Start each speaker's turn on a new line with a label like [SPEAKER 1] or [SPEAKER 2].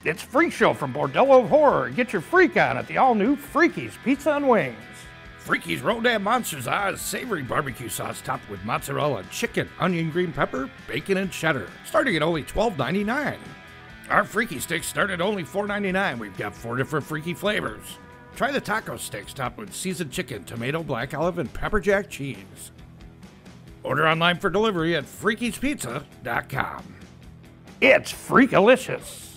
[SPEAKER 1] It's Freakshow from Bordello of Horror. Get your freak on at the all-new Freaky's Pizza and Wings.
[SPEAKER 2] Freaky's Rodan Monster Za is savory barbecue sauce topped with mozzarella, chicken, onion, green pepper, bacon, and cheddar, starting at only $12.99. Our Freaky Stix start at only $4.99. We've got 4 different Freaky flavors. Try the Taco Stix topped with seasoned chicken, tomato, black olive, and pepper jack cheese. Order online for delivery at freakyspizza.com.
[SPEAKER 1] It's Freakalicious.